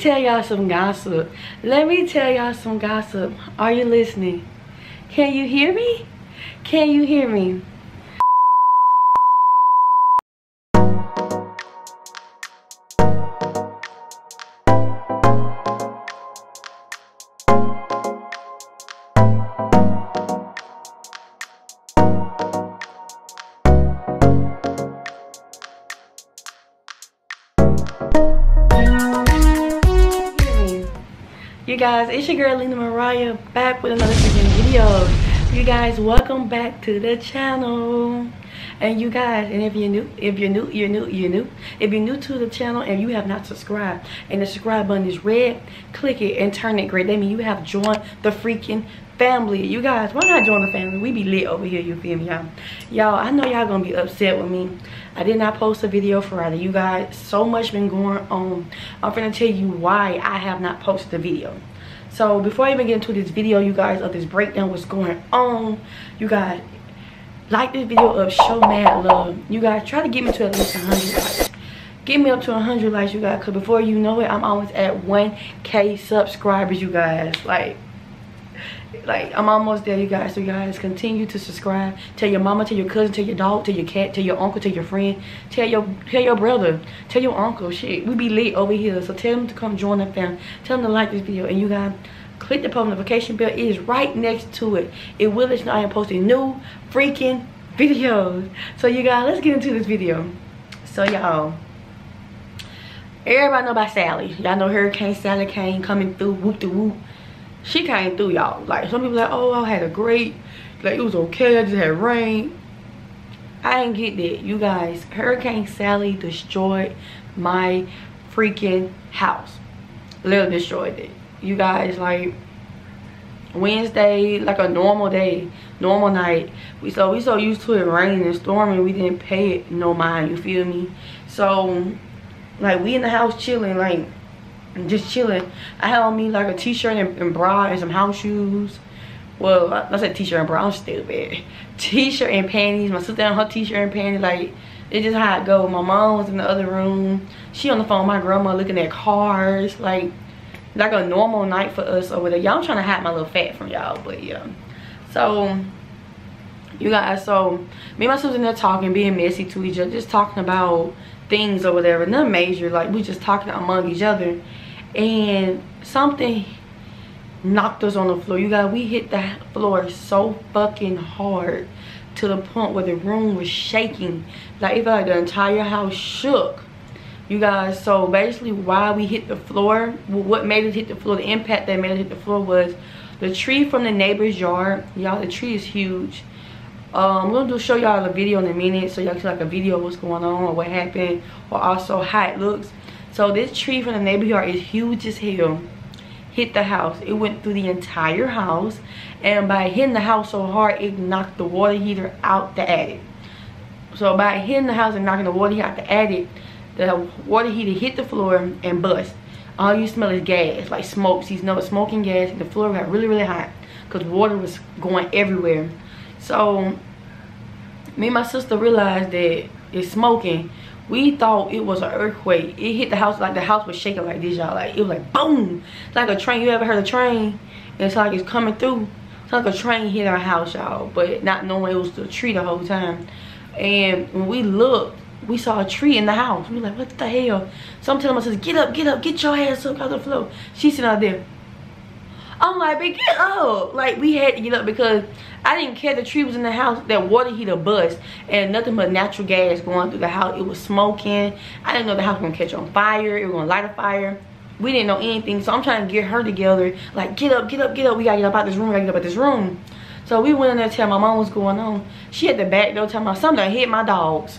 Tell y'all some gossip. Let me tell y'all some gossip. Are you listening? Can you hear me? Can you hear me? You guys, it's your girl Lena Mariah back with another freaking video. You guys, welcome back to the channel. And you guys, and if you're new to the channel and you have not subscribed and the subscribe button is red, click it and turn it gray. That means you have joined the freaking family. You guys, why not join the family? We be lit over here, you feel me, y'all? Y'all, I know y'all gonna be upset with me. I did not post a video Friday. You guys, so much been going on. I'm gonna tell you why I have not posted a video. So before I even get into this video, you guys, of this breakdown, what's going on, you guys, like this video up, show mad love. You guys, try to get me to at least 100 likes. Get me up to 100 likes, you guys, because before you know it, I'm almost at 1K subscribers, you guys. Like I'm almost there, you guys. So you guys, continue to subscribe. Tell your mama, tell your cousin, tell your dog, tell your cat, tell your uncle, tell your friend, tell your brother, tell your uncle. Shit, we be lit over here. So tell them to come join the family. Tell them to like this video, and you guys, click the post notification bell. It is right next to it. It will let you know I am posting new freaking videos. So you guys, let's get into this video. So y'all, everybody know about Sally. Y'all know Hurricane Sally came coming through, whoop de whoop. She came through, y'all. Like, some people like, oh, I had a great, like, it was okay, I just had rain. I didn't get that. You guys, Hurricane Sally destroyed my freaking house. Literally destroyed it. You guys, like, Wednesday, like a normal day, normal night, we so used to it raining and storming, we didn't pay it no mind, you feel me? So, like, we in the house chilling, like, just chilling. I had on me like a t-shirt and bra and some house shoes. Well, I said t-shirt and bra, I'm stupid. T-shirt and panties. My sister had her t-shirt and panties. Like, it's just how it go. My mom was in the other room. She on the phone with my grandma looking at cars. Like a normal night for us over there. Y'all, I'm trying to hide my little fat from y'all, but yeah. So you guys, so me and my sister in there talking, being messy to each other, just talking about things over there, and nothing major. Like, we just talking among each other, and something knocked us on the floor. You guys, we hit the floor so fucking hard to the point where the room was shaking. Like, it felt like the entire house shook. You guys, so basically why we hit the floor, what made us hit the floor, the impact that made us hit the floor was the tree from the neighbor's yard. Y'all, the tree is huge. I'm gonna show y'all a video in a minute so y'all can see like a video of what's going on or what happened, or also how it looks. So this tree from the neighbor's yard is huge as hell. Hit the house. It went through the entire house, and by hitting the house so hard, it knocked the water heater out the attic. So by hitting the house and knocking the water heater out the attic, the water heater hit the floor and bust. All you smell is gas, like smoke. So you smell smoking gas, and the floor got really, really hot because water was going everywhere. So me and my sister realized that it's smoking. We thought it was an earthquake. It hit the house, like the house was shaking like this, y'all. Like, it was like boom. It's like a train. You ever heard a train? It's like it's coming through. It's like a train hit our house, y'all, but not knowing it was the tree the whole time. And when we looked, we saw a tree in the house. We were like, what the hell? So I'm telling my sister, get up, get your ass up out the floor. She's sitting out there. I'm like, babe, get up. Like, we had to get up because I didn't care the tree was in the house. That water heater bust, and nothing but natural gas going through the house. It was smoking. I didn't know the house was gonna catch on fire. It was gonna light a fire. We didn't know anything. So I'm trying to get her together. Like, get up. We gotta get up out this room. We gotta get up out this room. So we went in there to tell my mom what's going on. She at the back door telling me something hit my dogs.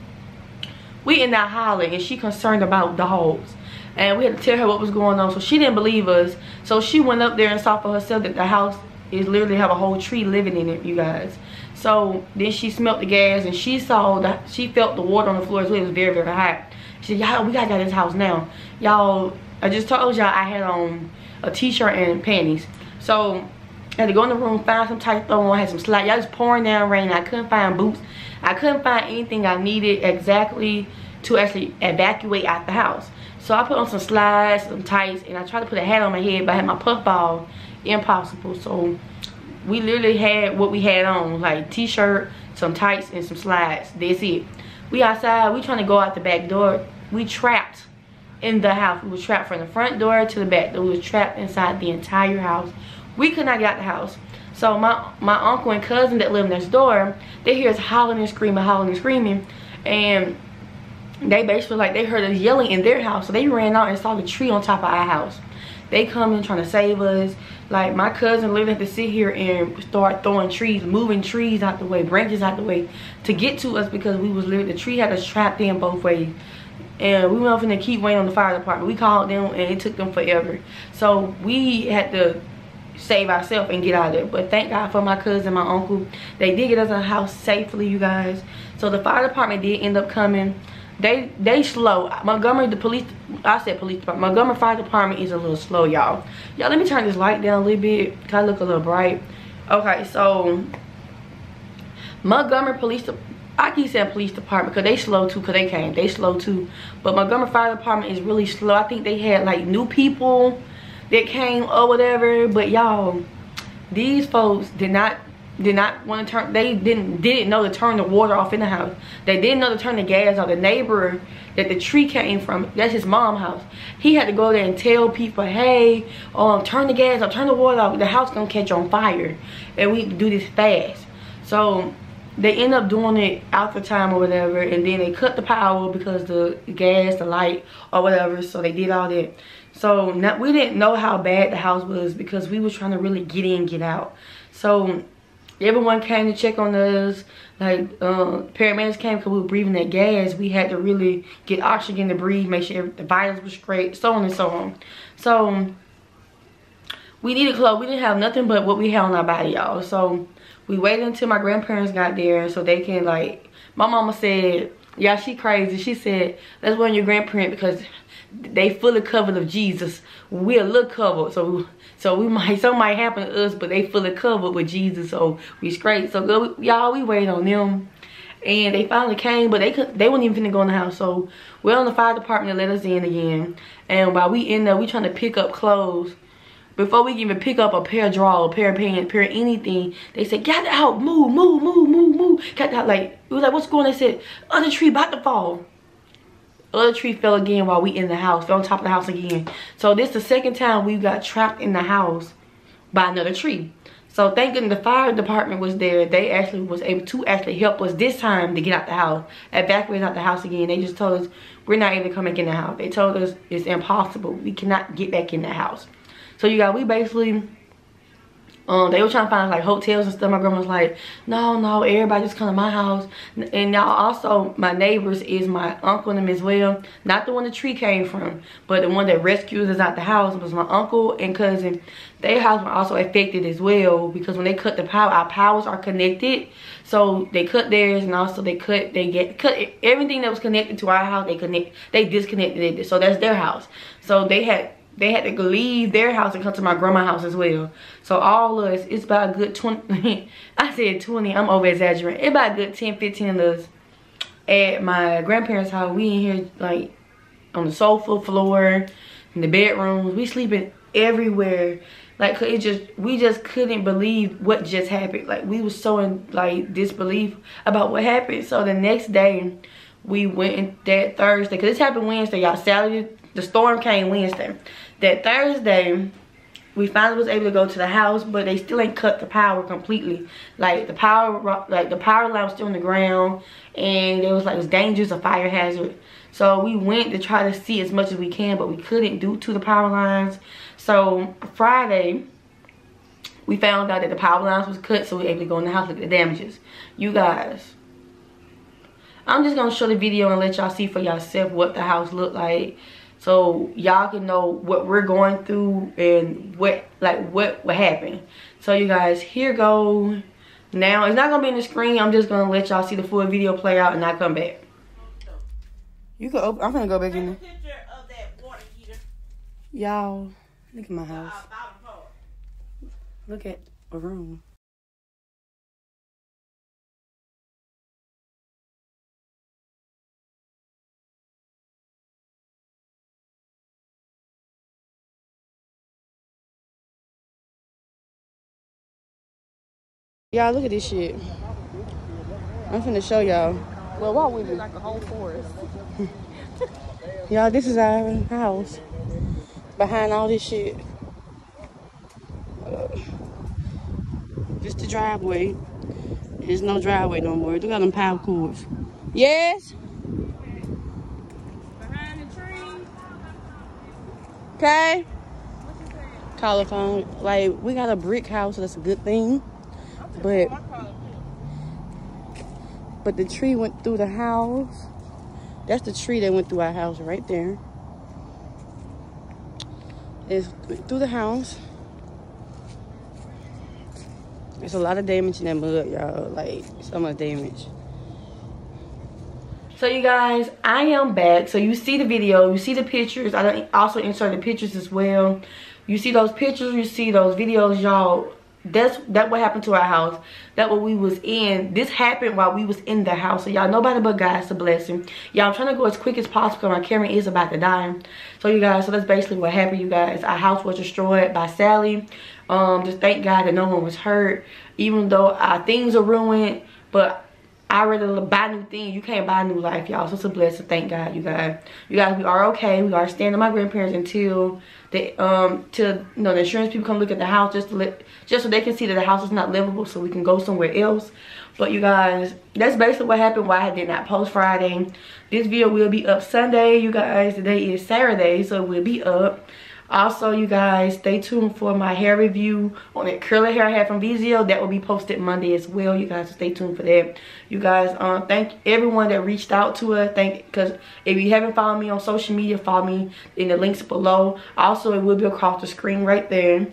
We in there hollering, and she concerned about dogs. And we had to tell her what was going on, so she didn't believe us. So she went up there and saw for herself that the house is literally have a whole tree living in it, you guys. So then she smelled the gas, and she saw that, she felt the water on the floor as well. It was very, very hot. She said, y'all, we gotta get out of this house now. Y'all, I just told y'all I had on a t-shirt and panties. So I had to go in the room, find some tight throw on, had some slack. Y'all, just pouring down rain. I couldn't find boots. I couldn't find anything I needed exactly to actually evacuate out the house. So I put on some slides, some tights, and I tried to put a hat on my head, but I had my puff ball. Impossible. So we literally had what we had on, like t-shirt, some tights, and some slides. That's it. We outside. We trying to go out the back door. We trapped in the house. We was trapped from the front door to the back door. We was trapped inside the entire house. We could not get out the house. So my uncle and cousin that live next door, they hear us hollering and screaming, and they basically like they heard us yelling in their house. So they ran out and saw the tree on top of our house. They come in trying to save us. Like my cousin literally had to sit here and start throwing trees, moving trees out the way, branches out the way to get to us, because we was literally, the tree had us trapped in both ways. And we went off and keep waiting on the fire department. We called them and it took them forever. So we had to save ourselves and get out of there. But thank God for my cousin, my uncle. They did get us in the house safely, you guys. So the fire department did end up coming. They slow. Montgomery, the police, I said police department. Montgomery Fire Department is a little slow, y'all. Y'all, let me turn this light down a little bit because I look a little bright. Okay, so Montgomery Police, I keep saying police department because they slow too, because they came. They slow too. But Montgomery Fire Department is really slow. I think they had like new people that came or whatever. But y'all, these folks did not want to turn, they didn't know to turn the water off in the house. They didn't know to turn the gas off. The neighbor that the tree came from, that's his mom's house, he had to go there and tell people, hey, turn the gas off, turn the water off, the house gonna catch on fire, and we do this fast. So they end up doing it after time or whatever, and then they cut the power because the gas, the light or whatever. So they did all that. So we didn't know how bad the house was because we was trying to really get in, get out. So everyone came to check on us. Like paramedics came because we were breathing that gas. We had to really get oxygen to breathe, make sure the vitals were straight, so on and so on. So we needed clothes. We didn't have nothing but what we had on our body, y'all. So we waited until my grandparents got there so they can, like, my mama said, yeah, she crazy. She said, let's warn your grandparent because they fully covered of Jesus. We're a little covered, so we might, something might happen to us, but they fully covered with Jesus, so we straight. So y'all, we waited on them, and they finally came, but they weren't even finna go in the house. So we're on the fire department to let us in again, and while we in there, we trying to pick up clothes. Before we can even pick up a pair of drawers, a pair of pants, pair of anything, they said, get out, move, move, move, move, move. Get out, like, it was like, what's going on? They said, other tree about to fall. Other tree fell again while we in the house, fell on top of the house again. So this is the second time we got trapped in the house by another tree. So thank goodness the fire department was there. They actually was able to actually help us this time to get out the house, evacuate out the house again. They just told us we're not able to come back in the house. They told us it's impossible. We cannot get back in the house. So you guys, we basically, they were trying to find like hotels and stuff. My grandma was like, no, everybody just come to my house. And now also my neighbors is my uncle and them as well. Not the one the tree came from, but the one that rescued us out the house was my uncle and cousin. Their house were also affected as well because when they cut the power, our powers are connected. So they cut theirs, and also they cut everything that was connected to our house. They disconnected it. So that's their house. So they had to leave their house and come to my grandma's house as well. So all of us, it's about a good 20, I said 20, I'm over exaggerating. It's about a good 10, 15 of us at my grandparents' house. We in here like on the sofa, floor, in the bedrooms. We sleeping everywhere. Like we just couldn't believe what just happened. Like we was so in like disbelief about what happened. So the next day we went in that Thursday, because this happened Wednesday, y'all. Saturday, the storm came Wednesday. That Thursday, we finally was able to go to the house, but they still ain't cut the power completely. Like the power line was still on the ground, and it was like it was dangerous, a fire hazard. So we went to try to see as much as we can, but we couldn't due to the power lines. So Friday, we found out that the power lines was cut, so we were able to go in the house and look at the damages. You guys, I'm just gonna show the video and let y'all see for yourself what the house looked like, so y'all can know what we're going through and what happened. So you guys, here go. Now it's not gonna be in the screen. I'm just gonna let y'all see the full video play out and I come back. You can open. I'm gonna go back in there. Y'all, look at my house. Look at a room. Y'all, look at this shit. I'm finna show y'all. Well, walk with me. Like a whole forest. Y'all, this is our house. Behind all this shit. Just the driveway. There's no driveway no more. Look at them power cords. Yes? Behind the tree. Okay. What you saying? Call a phone. Like, we got a brick house, so that's a good thing. But the tree went through the house. That's the tree that went through our house right there. It went through the house. There's a lot of damage in that mud, y'all. Like, so much damage. So, you guys, I am back. So, you see the video. You see the pictures. I also inserted pictures as well. You see those pictures. You see those videos, y'all. That's what happened to our house. That what we was in. This happened while we was in the house. So y'all, nobody but God's a blessing. Y'all, I'm trying to go as quick as possible. My camera is about to die. So you guys, so that's basically what happened, you guys. Our house was destroyed by Sally. Just thank God that no one was hurt. Even though our things are ruined, but I rather buy new things. You can't buy new life, y'all. So it's a blessing. Thank God, you guys. You guys, we are okay. We are staying with my grandparents until the insurance people come look at the house, just so they can see that the house is not livable, so we can go somewhere else. But you guys, that's basically what happened. Why I did not post Friday. This video will be up Sunday, you guys. Today is Saturday, so it will be up. Also, you guys, stay tuned for my hair review on that curly hair I had from VZO. That will be posted Monday as well. You guys, stay tuned for that. You guys, thank everyone that reached out to us. Because if you haven't followed me on social media, follow me in the links below. Also, it will be across the screen right there.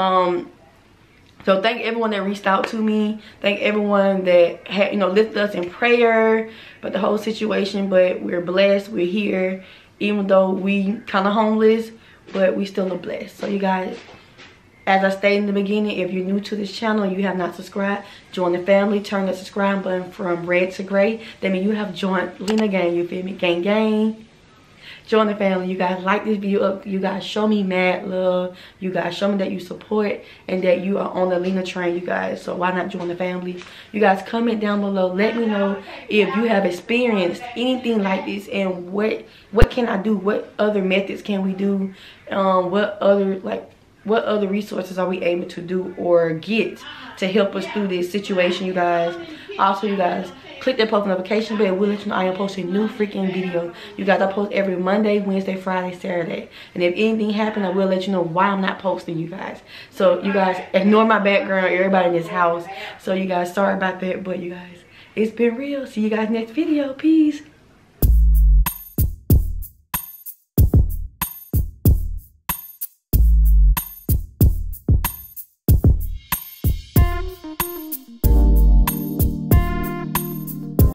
So thank everyone that reached out to me. Thank everyone that had, lifted us in prayer about the whole situation. But we're blessed. We're here, even though we kind of homeless. But we still are blessed. So you guys, as I stated in the beginning, if you're new to this channel and you have not subscribed, join the family. Turn the subscribe button from red to gray. That means you have joined Lena Gang. You feel me? Gang gang. Join the family. You guys like this video up. You guys show me mad love. You guys show me that you support and that you are on the Lena train, you guys. So why not join the family? You guys comment down below. Let me know if you have experienced anything like this and what can I do? What other methods can we do? What other resources are we able to do or get to help us through this situation, you guys? Also, you guys, click that post notification bell. We'll let you know I am posting new freaking video. You guys, I post every Monday, Wednesday, Friday, Saturday. And if anything happens, I will let you know why I'm not posting, you guys. So you guys, ignore my background, everybody in this house. So you guys, sorry about that, but you guys, it's been real. See you guys next video. Peace.